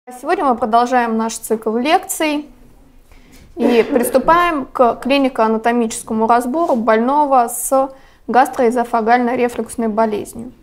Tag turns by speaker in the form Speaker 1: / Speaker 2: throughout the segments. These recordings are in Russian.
Speaker 1: Сегодня мы продолжаем наш цикл лекций и приступаем к клинико-анатомическому разбору больного с гастроэзофагальной рефлюксной болезнью.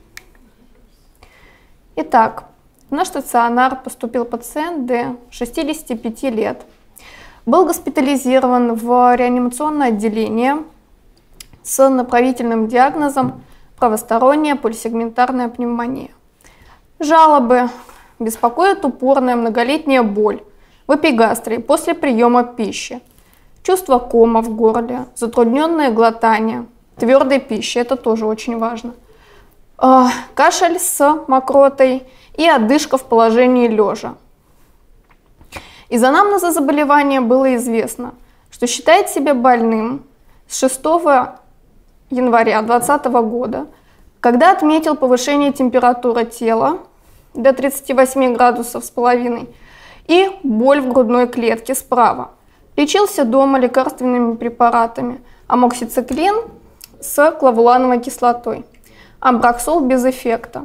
Speaker 1: Итак, в наш стационар поступил пациент Д, 65 лет. Был госпитализирован в реанимационное отделение с направительным диагнозом правосторонняя полисегментарная пневмония. Жалобы: беспокоит упорная многолетняя боль в эпигастрии после приема пищи, чувство кома в горле, затрудненное глотание твердой пищи, это тоже очень важно, кашель с мокротой и одышка в положении лежа. Из анамнеза заболевания было известно, что считает себя больным с 6 января 2020 года, когда отметил повышение температуры тела до 38 градусов с половиной и боль в грудной клетке справа. Лечился дома лекарственными препаратами амоксициклин с клавулановой кислотой, амброксол без эффекта.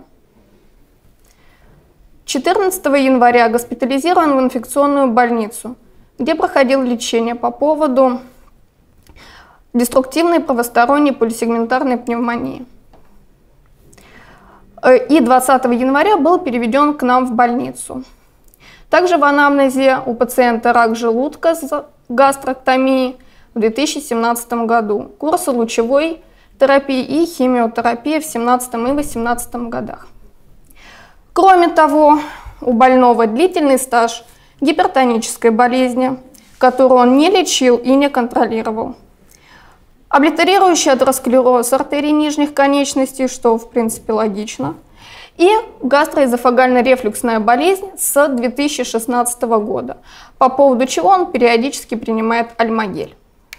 Speaker 1: 14 января госпитализирован в инфекционную больницу, где проходил лечение по поводу деструктивной правосторонней полисегментарной пневмонии. И 20 января был переведен к нам в больницу. Также в анамнезе у пациента рак желудка с гастроктомией в 2017 году, курсы лучевой терапии и химиотерапии в 2017 и 2018 годах. Кроме того, у больного длительный стаж гипертонической болезни, которую он не лечил и не контролировал. Облитерирующий атеросклероз артерий нижних конечностей, что в принципе логично, и гастроэзофагальная рефлюксная болезнь с 2016 года, по поводу чего он периодически принимает альмагель.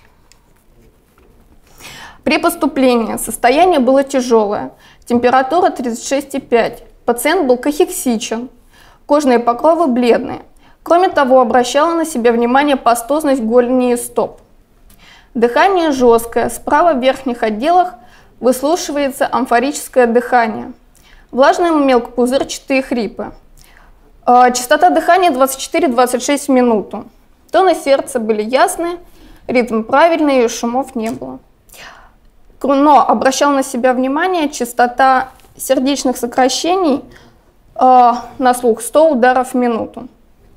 Speaker 1: При поступлении состояние было тяжелое, температура 36,5, пациент был кахексичен, кожные покровы бледные. Кроме того, обращала на себя внимание пастозность голени и стоп. Дыхание жесткое, справа в верхних отделах выслушивается амфорическое дыхание. Влажные мелкопузырчатые хрипы. Частота дыхания 24-26 в минуту. Тоны сердца были ясные, ритм правильный, шумов не было. Но обращал на себя внимание частота сердечных сокращений на слух 100 ударов в минуту.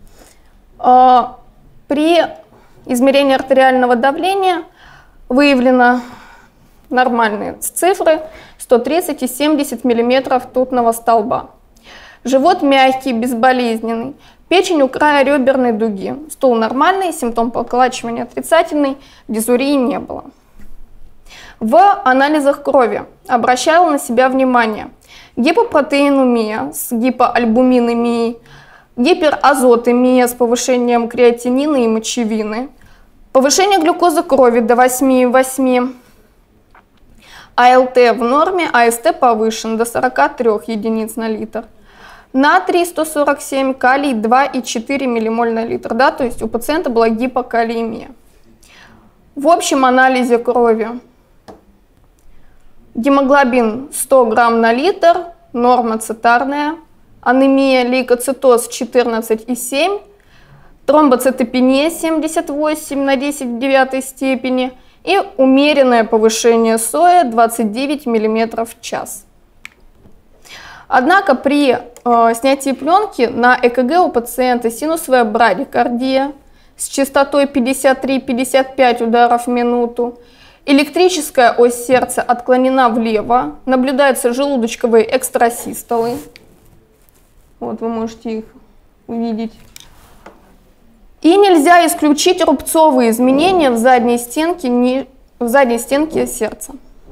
Speaker 1: При измерении артериального давления выявлено нормальные цифры 130 и 70 мм ртутного столба. Живот мягкий, безболезненный. Печень у края реберной дуги. Стул нормальный, симптом поколачивания отрицательный, дизурии не было. В анализах крови обращала на себя внимание гипопротеинемия с гипоальбуминемией, гиперазотемия с повышением креатинина и мочевины, повышение глюкозы крови до 8,8, АЛТ в норме, АСТ повышен до 43 единиц на литр, натрий 147, калий 2,4 ммоль на литр, да, то есть у пациента была гипокалиемия. В общем анализе крови гемоглобин 100 грамм на литр, норма цитарная, анемия, лейкоцитоз 14,7, тромбоцитопения 78 на 10 в 9 степени и умеренное повышение СОЭ 29 мм в час. Однако при снятии пленки на ЭКГ у пациента синусовая брадикардия с частотой 53-55 ударов в минуту, электрическая ось сердца отклонена влево, наблюдаются желудочковые экстрасистолы. Вот вы можете их увидеть. И нельзя исключить рубцовые изменения в задней стенке сердца.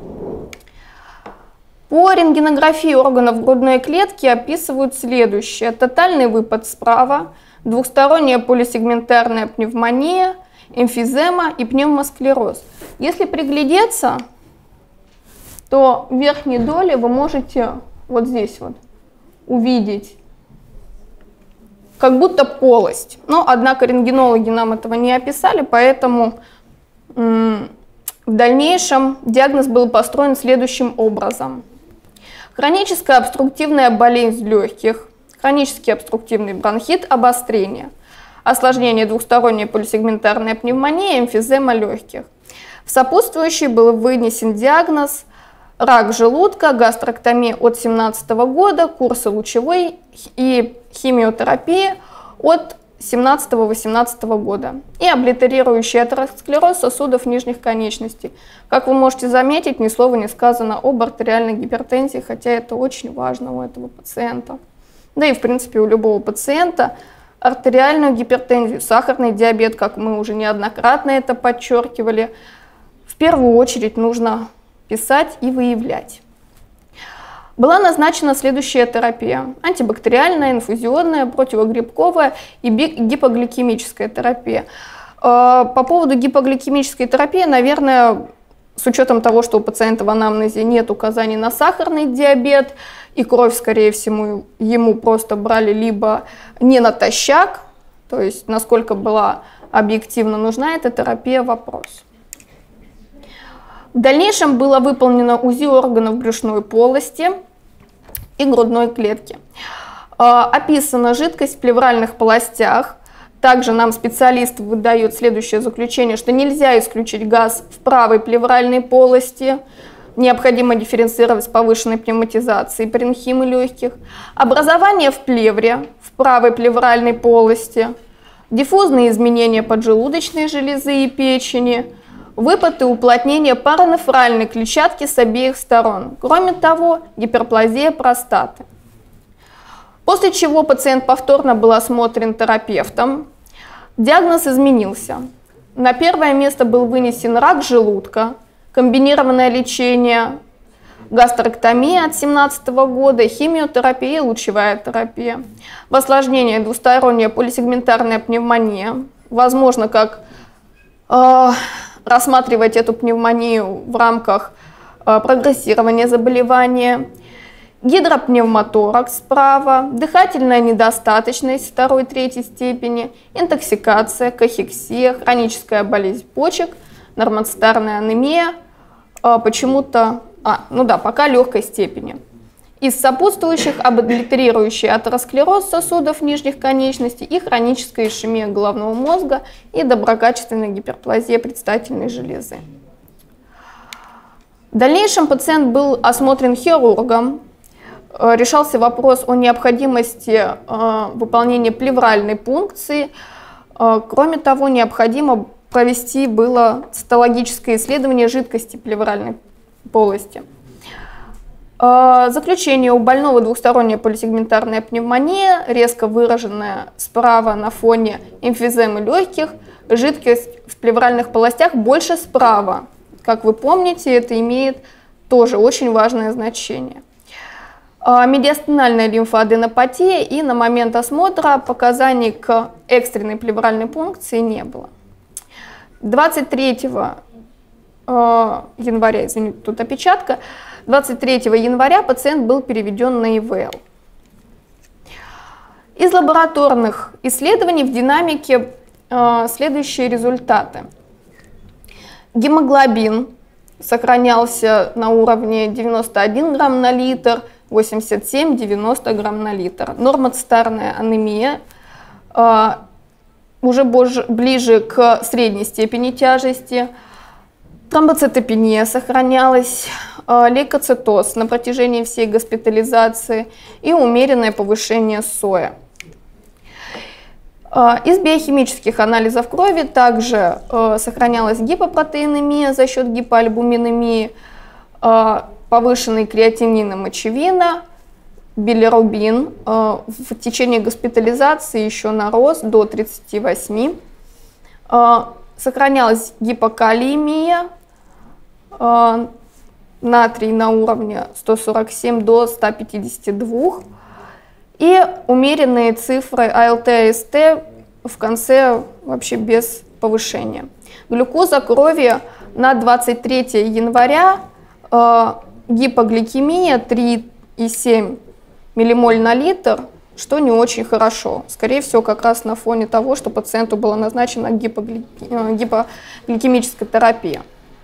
Speaker 1: По рентгенографии органов грудной клетки описывают следующее. Тотальный выпад справа, двухсторонняя полисегментарная пневмония, эмфизема и пневмосклероз. Если приглядеться, то в верхней доле вы можете вот здесь вот увидеть как будто полость. Но, однако, рентгенологи нам этого не описали, поэтому в дальнейшем диагноз был построен следующим образом. Хроническая обструктивная болезнь легких, хронический обструктивный бронхит, обострение, осложнение двухсторонняя полисегментарная пневмония, эмфизема легких. В сопутствующий был вынесен диагноз рак желудка, гастроктомия от 2017 года, курсы лучевой и химиотерапии от 2017-2018 года и облитерирующий атеросклероз сосудов нижних конечностей. Как вы можете заметить, ни слова не сказано об артериальной гипертензии, хотя это очень важно у этого пациента. Да и в принципе у любого пациента артериальную гипертензию, сахарный диабет, как мы уже неоднократно это подчеркивали, в первую очередь нужно писать и выявлять. Была назначена следующая терапия: антибактериальная, инфузионная, противогрибковая и гипогликемическая терапия. По поводу гипогликемической терапии, наверное, с учетом того, что у пациента в анамнезе нет указаний на сахарный диабет, и кровь, скорее всего, ему просто брали либо не натощак, то есть насколько была объективно нужна эта терапия, вопрос. В дальнейшем было выполнено УЗИ органов брюшной полости и грудной клетки. Описана жидкость в плевральных полостях. Также нам специалист выдает следующее заключение, что нельзя исключить газ в правой плевральной полости. Необходимо дифференцировать с повышенной пневматизацией паренхимы легких. Образование в плевре, в правой плевральной полости. Диффузные изменения поджелудочной железы и печени. Выпад и уплотнение паранефральной клетчатки с обеих сторон. Кроме того, гиперплазия простаты. После чего пациент повторно был осмотрен терапевтом. Диагноз изменился. На первое место был вынесен рак желудка, комбинированное лечение, гастроктомия от 2017 года, химиотерапия и лучевая терапия. В осложнении двусторонняя полисегментарная пневмония. Возможно, как рассматривать эту пневмонию в рамках прогрессирования заболевания, гидропневмоторакс справа, дыхательная недостаточность 2-3 степени, интоксикация, кахексия, хроническая болезнь почек, нормоцитарная анемия, почему-то, пока легкой степени. Из сопутствующих облитерирующий атеросклероз сосудов нижних конечностей и хроническая ишемия головного мозга и доброкачественная гиперплазия предстательной железы. В дальнейшем пациент был осмотрен хирургом. Решался вопрос о необходимости выполнения плевральной пункции. Кроме того, необходимо провести было цитологическое исследование жидкости плевральной полости. Заключение: у больного двухсторонняя полисегментарная пневмония, резко выраженная справа на фоне эмфиземы легких, жидкость в плевральных полостях больше справа. Как вы помните, это имеет тоже очень важное значение. Медиастинальная лимфоаденопатия, и на момент осмотра показаний к экстренной плевральной пункции не было. 23 января, извините, тут опечатка, 23 января пациент был переведен на ИВЛ. Из лабораторных исследований в динамике следующие результаты. Гемоглобин сохранялся на уровне 91 грамм на литр, 87-90 грамм на литр. Нормоцитарная анемия уже ближе к средней степени тяжести. Тромбоцитопения сохранялась, лейкоцитоз на протяжении всей госпитализации и умеренное повышение СОЭ. Из биохимических анализов крови также сохранялась гипопротеинемия за счет гипоальбуминемии, повышенный креатинин и мочевина, билирубин в течение госпитализации еще нарос до 38. Сохранялась гипокалиемия, натрий на уровне 147 до 152 и умеренные цифры АЛТ и АСТ в конце вообще без повышения. Глюкоза крови на 23 января, гипогликемия 3,7 миллимоль на литр, что не очень хорошо. Скорее всего, как раз на фоне того, что пациенту была назначена гипогликемическая терапия.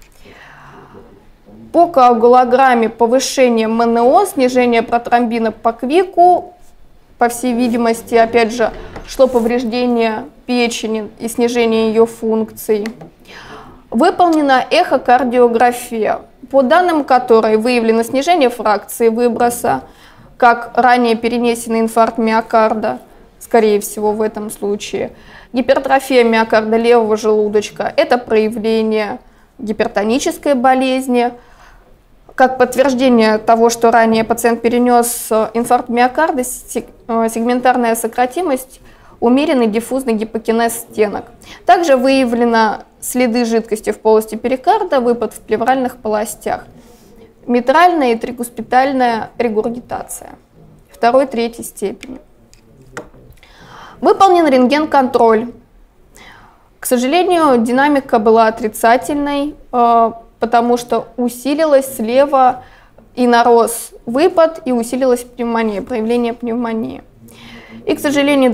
Speaker 1: По коагулограмме повышение МНО, снижение протромбина по КВИКу, по всей видимости, опять же, шло повреждение печени и снижение ее функций. Выполнена эхокардиография, по данным которой выявлено снижение фракции выброса, как ранее перенесенный инфаркт миокарда, скорее всего в этом случае. Гипертрофия миокарда левого желудочка – это проявление гипертонической болезни. Как подтверждение того, что ранее пациент перенес инфаркт миокарда, сегментарная сократимость, умеренный диффузный гипокинез стенок. Также выявлено следы жидкости в полости перикарда, выпад в плевральных полостях. Митральная и трикуспитальная регургитация 2-3 степени. Выполнен рентген-контроль. К сожалению, динамика была отрицательной, потому что усилилась слева и нарос выпад, и усилилась пневмония, проявление пневмонии. И, к сожалению,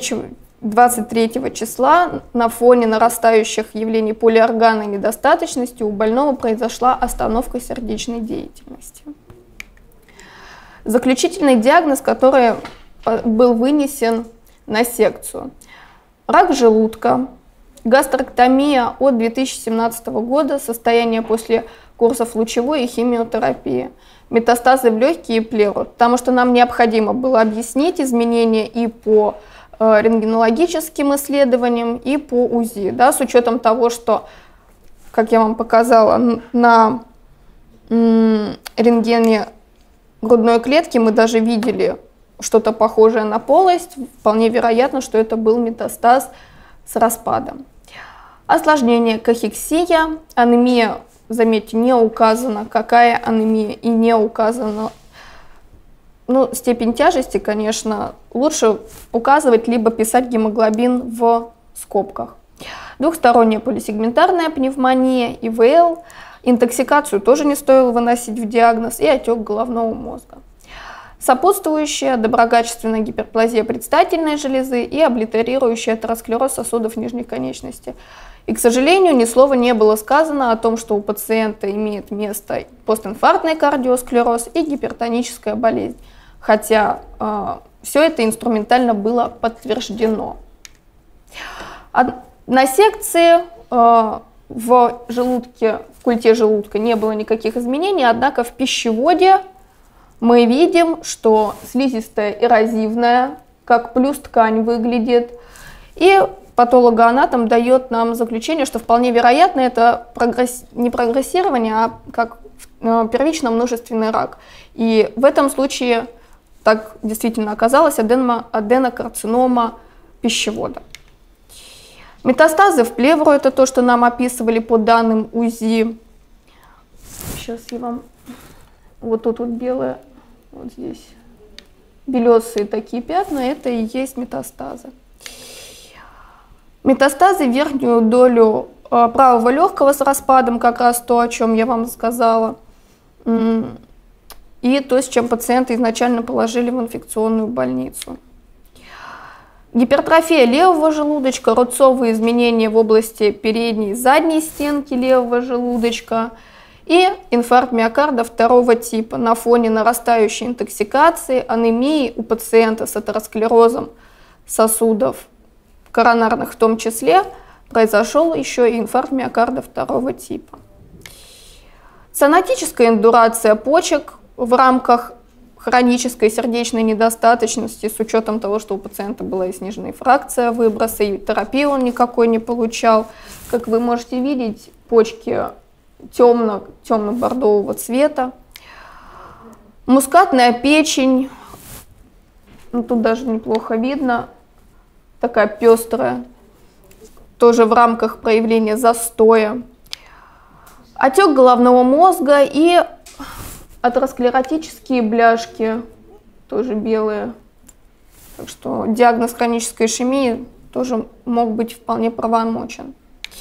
Speaker 1: 23 числа на фоне нарастающих явлений полиорганной недостаточности у больного произошла остановка сердечной деятельности. Заключительный диагноз, который был вынесен на секцию: рак желудка, гастроктомия от 2017 года, состояние после курсов лучевой и химиотерапии, метастазы в легкие и плевру, потому что нам необходимо было объяснить изменения и по рентгенологическим исследованиям, и по УЗИ, да, с учетом того, что, как я вам показала, на рентгене грудной клетки мы даже видели что-то похожее на полость, вполне вероятно, что это был метастаз с распадом. Осложнение: кахексия, анемия, заметьте, не указано, какая анемия, и не указано, степень тяжести, конечно, лучше указывать, либо писать гемоглобин в скобках. Двухсторонняя полисегментарная пневмония, ИВЛ, интоксикацию тоже не стоило выносить в диагноз, и отек головного мозга. Сопутствующая доброкачественная гиперплазия предстательной железы и облитерирующая атеросклероз сосудов нижней конечности. И, к сожалению, ни слова не было сказано о том, что у пациента имеет место постинфарктный кардиосклероз и гипертоническая болезнь, хотя все это инструментально было подтверждено. На секции в желудке, в культе желудка не было никаких изменений, однако в пищеводе мы видим, что слизистая эрозивная, как плюс ткань выглядит, и патологоанатом дает нам заключение, что вполне вероятно это не прогрессирование, а как первично-множественный рак. И в этом случае так действительно оказалось аденокарцинома пищевода. Метастазы в плевру – это то, что нам описывали по данным УЗИ. Сейчас я вам... Вот тут вот белое, вот здесь белесые такие пятна, это и есть метастазы. Метастазы в верхнюю долю правого легкого с распадом, как раз то, о чем я вам сказала, и то, с чем пациента изначально положили в инфекционную больницу. Гипертрофия левого желудочка, рубцовые изменения в области передней и задней стенки левого желудочка и инфаркт миокарда 2 типа на фоне нарастающей интоксикации, анемии у пациента с атеросклерозом сосудов, коронарных в том числе, произошел еще и инфаркт миокарда 2 типа. Цинотическая индурация почек в рамках хронической сердечной недостаточности, с учетом того, что у пациента была и сниженная фракция выброса, и терапии он никакой не получал. Как вы можете видеть, почки темно-бордового цвета. Мускатная печень, тут даже неплохо видно, такая пестрая, тоже в рамках проявления застоя. Отек головного мозга и атеросклеротические бляшки, тоже белые. Так что диагноз хронической ишемии тоже мог быть вполне правомочен.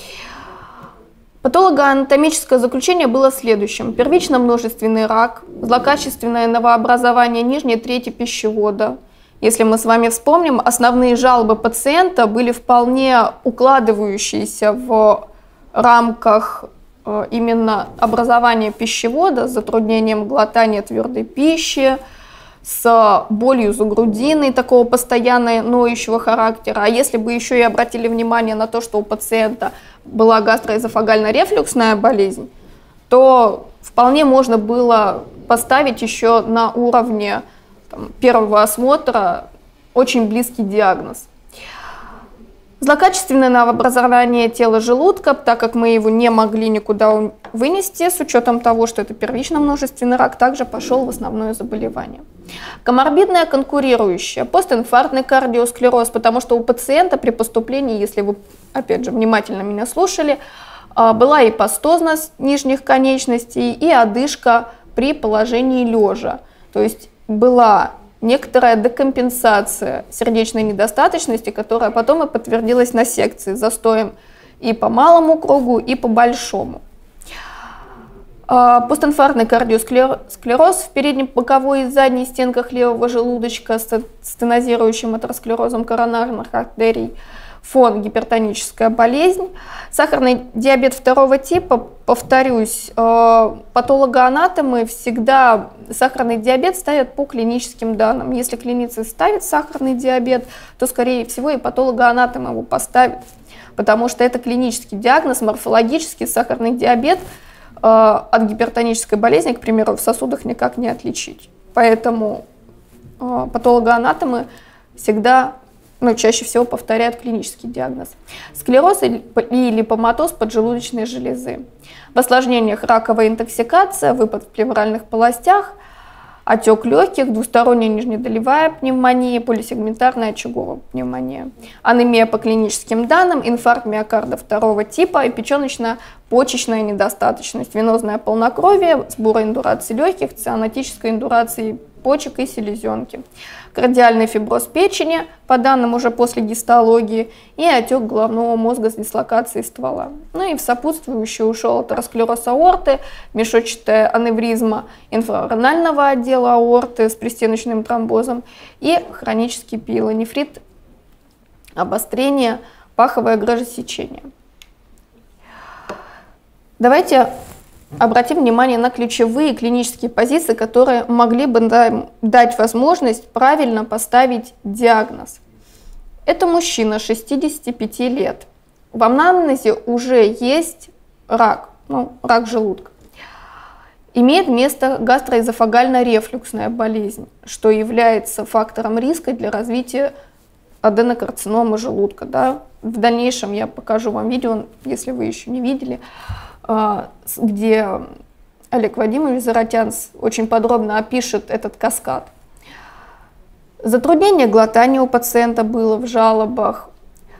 Speaker 1: Патологоанатомическое заключение было следующим: первично-множественный рак, злокачественное новообразование нижней трети пищевода. Если мы с вами вспомним, основные жалобы пациента были вполне укладывающиеся в рамках именно образования пищевода с затруднением глотания твердой пищи, с болью за грудиной, такого постоянно ноющего характера. А если бы еще и обратили внимание на то, что у пациента была гастроэзофагально-рефлюксная болезнь, то вполне можно было поставить еще на уровне первого осмотра очень близкий диагноз. Злокачественное новообразование тела желудка, так как мы его не могли никуда вынести, с учетом того, что это первично-множественный рак, также пошел в основное заболевание. Коморбидное конкурирующее, постинфарктный кардиосклероз, потому что у пациента при поступлении, если вы, опять же, внимательно меня слушали, была ипостозность нижних конечностей и одышка при положении лежа. То есть была некоторая декомпенсация сердечной недостаточности, которая потом и подтвердилась на секции, застоем и по малому кругу, и по большому. Постинфарктный кардиосклероз в переднебоковой и задней стенках левого желудочка с стенозирующим атеросклерозом коронарных артерий, фон гипертоническая болезнь. Сахарный диабет второго типа, повторюсь, патологоанатомы всегда сахарный диабет ставят по клиническим данным. Если клиницист ставит сахарный диабет, то, скорее всего, и патологоанатом его поставит, потому что это клинический диагноз, морфологический сахарный диабет от гипертонической болезни, к примеру, в сосудах никак не отличить. Поэтому патологоанатомы всегда, чаще всего повторяют клинический диагноз. Склероз и липоматоз поджелудочной железы. В осложнениях раковая интоксикация, выпад в плевральных полостях, отек легких, двусторонняя нижнедолевая пневмония, полисегментарная очаговая пневмония. Анемия по клиническим данным, инфаркт миокарда второго типа и печеночно-почечная недостаточность, венозное полнокровие, сбороиндурации легких, цианотической индурации почек и селезенки. Кардиальный фиброз печени, по данным уже после гистологии, и отек головного мозга с дислокацией ствола. И в сопутствующий ушел атеросклероз аорты, мешочатая аневризма инфраоренального отдела аорты с пристеночным тромбозом и хронический пиелонефрит, обострение, паховое грыжесечение. Давайте обратим внимание на ключевые клинические позиции, которые могли бы дать возможность правильно поставить диагноз. Это мужчина 65 лет. В анамнезе уже есть рак, рак желудка. Имеет место гастроэзофагально-рефлюксная болезнь, что является фактором риска для развития аденокарциномы желудка. В дальнейшем я покажу вам видео, если вы еще не видели, где Олег Вадимович Заратян очень подробно опишет этот каскад. Затруднение глотания у пациента было в жалобах.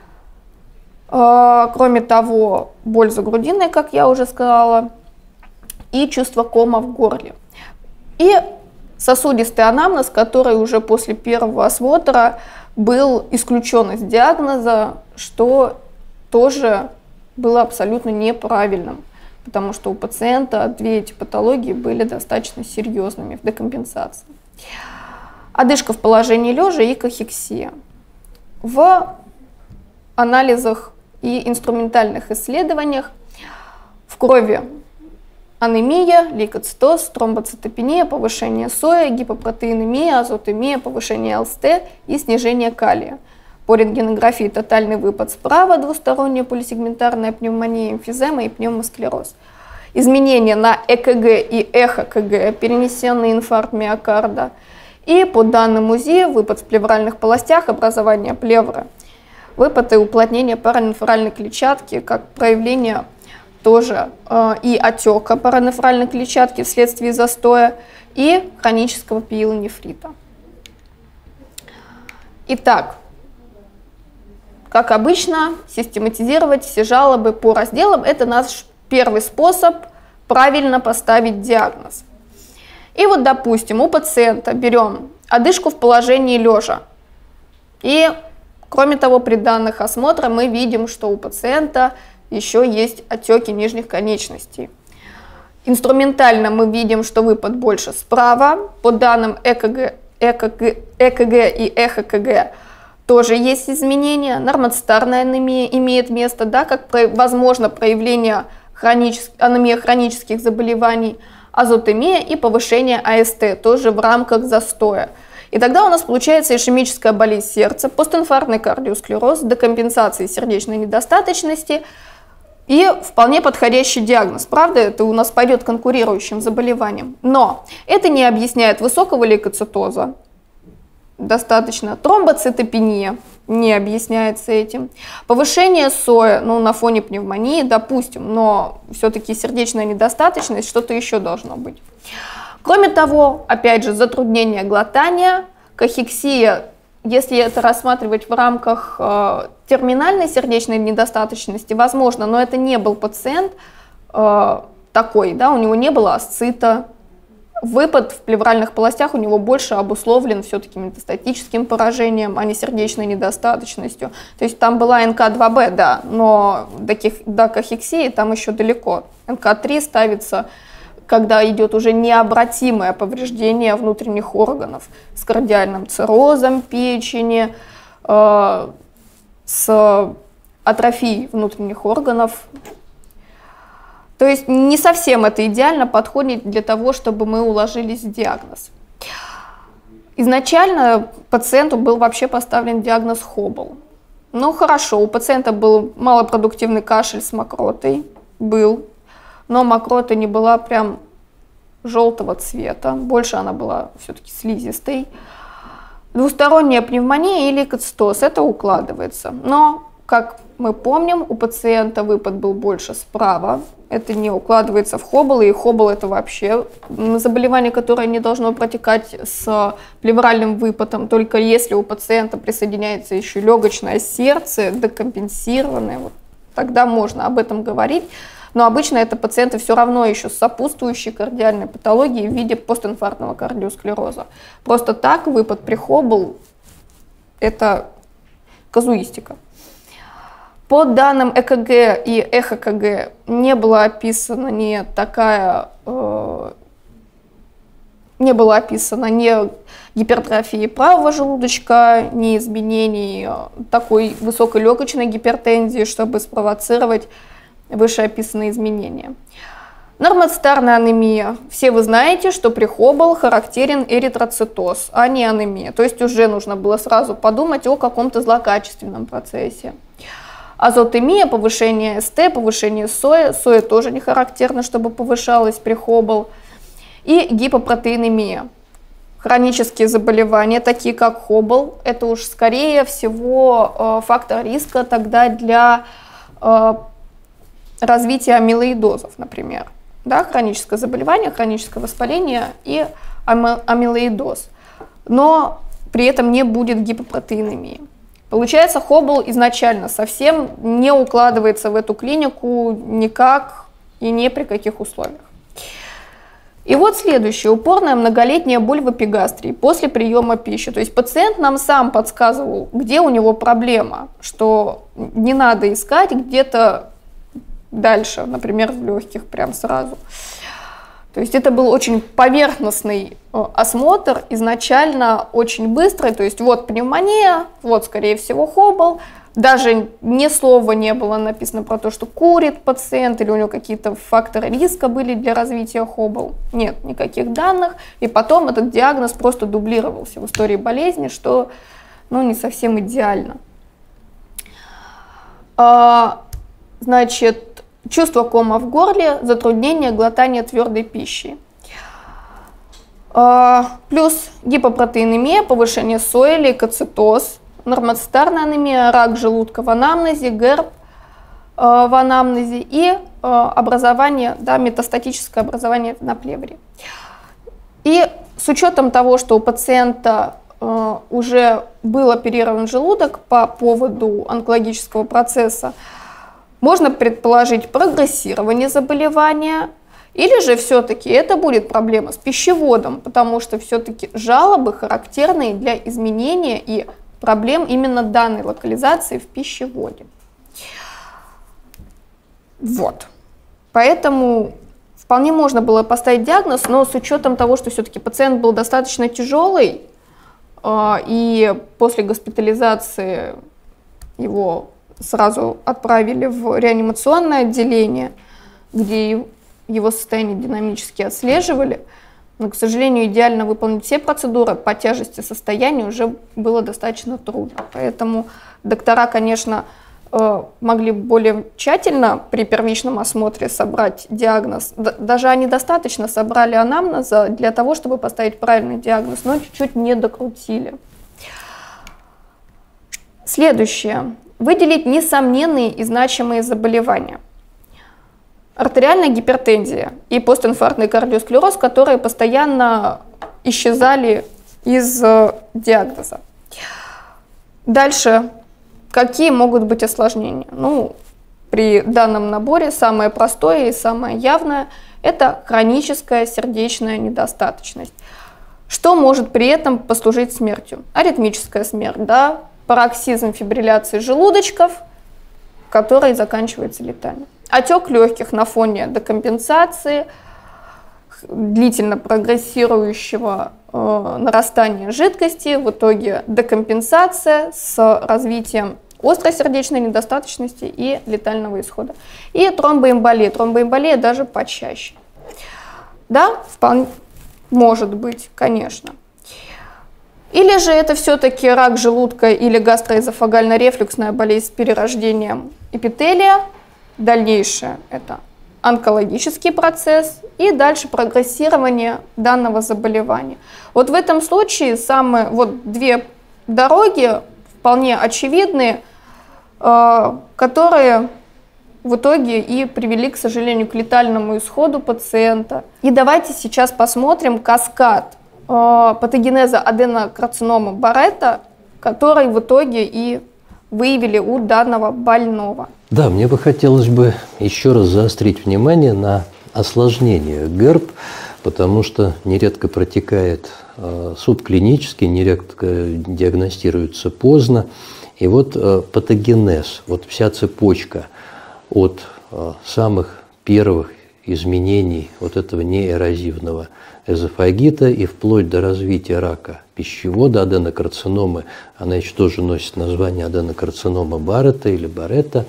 Speaker 1: Кроме того, боль за грудиной, как я уже сказала, и чувство кома в горле. И сосудистый анамнез, который уже после первого осмотра был исключен из диагноза, что тоже было абсолютно неправильным, потому что у пациента две эти патологии были достаточно серьезными в декомпенсации. Одышка в положении лежа и кахексия. В анализах и инструментальных исследованиях в крови анемия, лейкоцитоз, тромбоцитопения, повышение соя, гипопротеинемия, азотемия, повышение ЛСТ и снижение калия. По рентгенографии тотальный выпад справа, двусторонняя полисегментарная пневмония, эмфизема и пневмосклероз. Изменения на ЭКГ и эхо-КГ, перенесенный инфаркт миокарда. И по данным УЗИ, выпад в плевральных полостях, образование плевры. Выпад и уплотнение паранефральной клетчатки, как проявление тоже и отека паранефральной клетчатки вследствие застоя и хронического пиелонефрита. Итак, как обычно, систематизировать все жалобы по разделам – это наш первый способ правильно поставить диагноз. И допустим, у пациента берем одышку в положении лежа. И, кроме того, при данных осмотра мы видим, что у пациента еще есть отеки нижних конечностей. Инструментально мы видим, что выпад больше справа. По данным ЭКГ и эхо-КГ тоже есть изменения. Нормоцитарная анемия имеет место, как возможно проявление анемии хронических заболеваний. азотемия и повышение АСТ, тоже в рамках застоя. И тогда у нас получается ишемическая болезнь сердца, постинфарктный кардиосклероз, декомпенсация сердечной недостаточности и вполне подходящий диагноз. Правда, это у нас пойдет конкурирующим заболеванием. Но это не объясняет высокого лейкоцитоза, достаточно. Тромбоцитопения не объясняется этим. Повышение СОЭ, на фоне пневмонии, допустим, но все-таки сердечная недостаточность, что-то еще должно быть. Кроме того, опять же, затруднение глотания, кахексия, если это рассматривать в рамках терминальной сердечной недостаточности, возможно, но это не был пациент такой, да, у него не было асцита. Выпад в плевральных полостях у него больше обусловлен все-таки метастатическим поражением, а не сердечной недостаточностью. То есть там была НК2Б, да, но до кахексии там еще далеко. НК3 ставится, когда идет уже необратимое повреждение внутренних органов с кардиальным циррозом печени, с атрофией внутренних органов. То есть не совсем это идеально подходит для того, чтобы мы уложились в диагноз. Изначально пациенту был вообще поставлен диагноз Хоббл. Ну хорошо, у пациента был малопродуктивный кашель с мокротой, но мокрота не была прям желтого цвета, больше она была все-таки слизистой. Двусторонняя пневмония и лейкоцитоз, это укладывается. Но, как мы помним, у пациента выпад был больше справа, это не укладывается в Хоббл, и Хоббл это вообще заболевание, которое не должно протекать с плевральным выпадом, только если у пациента присоединяется еще легочное сердце, декомпенсированное, вот, тогда можно об этом говорить. Но обычно это пациенты все равно еще с сопутствующей кардиальной патологией в виде постинфарктного кардиосклероза. Просто так выпад при Хоббл – это казуистика. По данным ЭКГ и ЭХКГ не была описана ни гипертрофии правого желудочка, ни изменений такой высокой легочной гипертензии, чтобы спровоцировать вышеописанные изменения. Нормоцитарная анемия. Все вы знаете, что при Хоббл характерен эритроцитоз, а не анемия. То есть уже нужно было сразу подумать о каком-то злокачественном процессе. Азотемия, повышение СТ, повышение СОЭ. СОЭ тоже не характерно, чтобы повышалось при Хоббл. И гипопротеинемия. Хронические заболевания, такие как Хоббл, это уж скорее всего фактор риска тогда для развития амилоидозов, например. Да, хроническое заболевание, хроническое воспаление и амилоидоз. Но при этом не будет гипопротеинемии. Получается, Хоббл изначально совсем не укладывается в эту клинику никак и ни при каких условиях. И вот следующее. Упорная многолетняя боль в эпигастрии после приема пищи. То есть пациент нам сам подсказывал, где у него проблема, что не надо искать где-то дальше, например, в легких прям сразу. То есть это был очень поверхностный осмотр, изначально очень быстрый, то есть вот пневмония, вот скорее всего Хоббл, даже ни слова не было написано про то, что курит пациент или у него какие-то факторы риска были для развития Хоббл. Нет никаких данных, и потом этот диагноз просто дублировался в истории болезни, что не совсем идеально. Значит, чувство кома в горле, затруднение глотания твердой пищи. Плюс гипопротеинемия, повышение СОЭ, лейкоцитоз, нормоцитарная анемия, рак желудка в анамнезе, ГЭРБ в анамнезе и образование, да, метастатическое образование на плевре. И с учетом того, что у пациента уже был оперирован желудок по поводу онкологического процесса, можно предположить прогрессирование заболевания, или же все-таки это будет проблема с пищеводом, потому что все-таки жалобы характерны для изменения и проблем именно данной локализации в пищеводе. Вот. Поэтому вполне можно было поставить диагноз, но с учетом того, что все-таки пациент был достаточно тяжелый, и после госпитализации его сразу отправили в реанимационное отделение, где его состояние динамически отслеживали, но, к сожалению, идеально выполнить все процедуры по тяжести состояния уже было достаточно трудно. Поэтому доктора, конечно, могли более тщательно при первичном осмотре собрать диагноз. Даже они достаточно собрали анамнеза для того, чтобы поставить правильный диагноз, но чуть-чуть не докрутили. Следующее. Выделить несомненные и значимые заболевания. Артериальная гипертензия и постинфарктный кардиосклероз, которые постоянно исчезали из диагноза. Дальше. Какие могут быть осложнения? Ну, при данном наборе самое простое и самое явное – это хроническая сердечная недостаточность. Что может при этом послужить смертью? Аритмическая смерть, да, пароксизм фибрилляции желудочков, который заканчивается летально. Отек легких на фоне декомпенсации, длительно прогрессирующего нарастания жидкости, в итоге декомпенсация с развитием острой сердечной недостаточности и летального исхода. И тромбоэмболия даже почаще. Да, вполне может быть, конечно. Или же это все-таки рак желудка или гастроэзофагально-рефлюксная болезнь с перерождением эпителия. Дальнейшее – это онкологический процесс и дальше прогрессирование данного заболевания. Вот в этом случае две дороги вполне очевидные, которые в итоге и привели, к сожалению, к летальному исходу пациента. И давайте сейчас посмотрим каскад патогенеза аденокарциномы Барретта, который в итоге и выявили у данного больного.
Speaker 2: Да, мне бы хотелось бы еще раз заострить внимание на осложнениях ГЭРБ, потому что нередко протекает субклинически, нередко диагностируется поздно. И вот патогенез, вот вся цепочка от самых первых изменений вот этого неэрозивного эзофагита и вплоть до развития рака пищевода, аденокарциномы, она еще тоже носит название аденокарцинома Барретта или Барретта.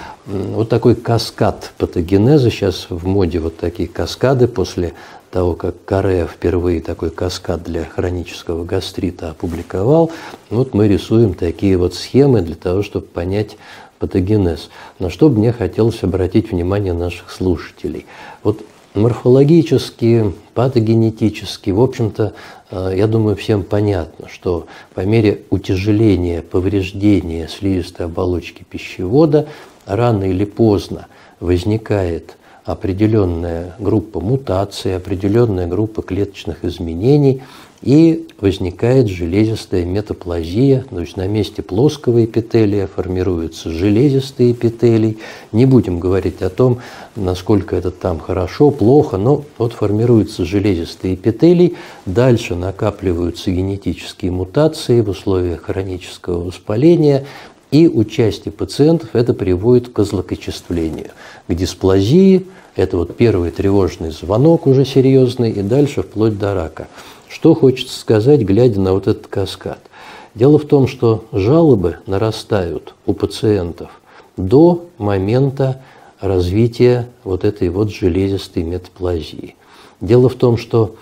Speaker 2: Вот такой каскад патогенеза, сейчас в моде вот такие каскады, после того, как Каре впервые такой каскад для хронического гастрита опубликовал, вот мы рисуем такие вот схемы для того, чтобы понять патогенез. На что мне хотелось обратить внимание наших слушателей. Вот морфологически, патогенетически, в общем-то, я думаю, всем понятно, что по мере утяжеления, повреждения слизистой оболочки пищевода рано или поздно возникает определенная группа мутаций, определенная группа клеточных изменений, и возникает железистая метаплазия, то есть на месте плоского эпителия формируется железистый эпителий. Не будем говорить о том, насколько это там хорошо, плохо, но вот формируется железистый эпителий, дальше накапливаются генетические мутации в условиях хронического воспаления, и у части пациентов это приводит к злокачествлению, к дисплазии. Это вот первый тревожный звонок уже серьезный, и дальше вплоть до рака. Что хочется сказать, глядя на вот этот каскад? Дело в том, что жалобы нарастают у пациентов до момента развития вот этой вот железистой метаплазии. Дело в том, что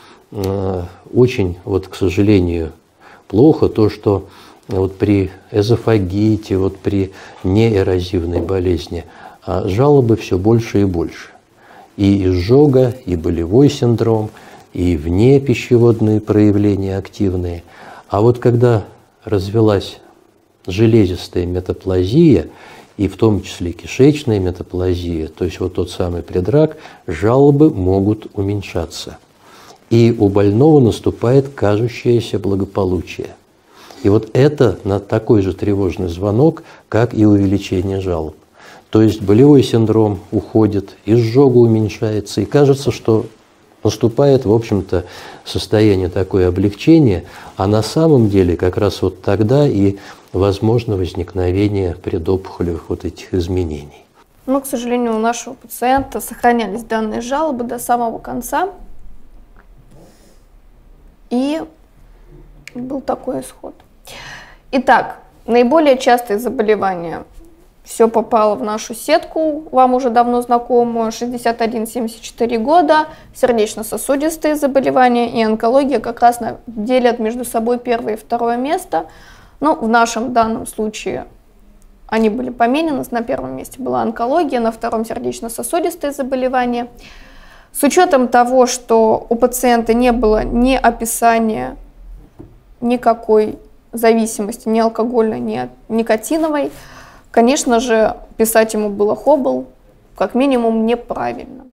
Speaker 2: очень, вот, к сожалению, плохо то, что вот при эзофагите, вот при неэрозивной болезни жалобы все больше и больше. И изжога, и болевой синдром, и внепищеводные проявления активные. А вот когда развилась железистая метаплазия, и в том числе кишечная метаплазия, то есть вот тот самый предрак, жалобы могут уменьшаться. И у больного наступает кажущееся благополучие. И вот это на такой же тревожный звонок, как и увеличение жалоб. То есть болевой синдром уходит, изжога уменьшается, и кажется, что наступает, в общем-то, состояние такое облегчения, а на самом деле как раз вот тогда и возможно возникновение предопухолевых вот этих изменений.
Speaker 1: Но, к сожалению, у нашего пациента сохранялись данные жалобы до самого конца, и был такой исход. Итак, наиболее частые заболевания все попало в нашу сетку, вам уже давно знакомую, 61-74 года, сердечно-сосудистые заболевания и онкология как раз делят между собой первое и второе место. Ну, в нашем данном случае они были поменены, на первом месте была онкология, на втором сердечно-сосудистые заболевания. С учетом того, что у пациента не было ни описания никакой зависимости, ни алкогольной, ни никотиновой, конечно же, писать ему было хобл как минимум неправильно.